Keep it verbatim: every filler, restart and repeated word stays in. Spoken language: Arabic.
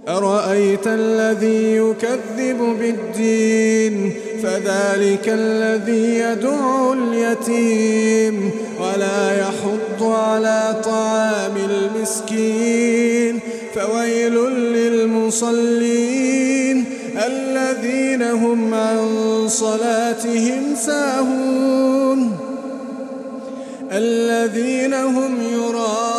أرأيت الذي يكذب بالدين فذلك الذي يدع اليتيم ولا يحض على طعام المسكين فويل للمصلين الذين هم عن صلاتهم ساهون الذين هم يراءون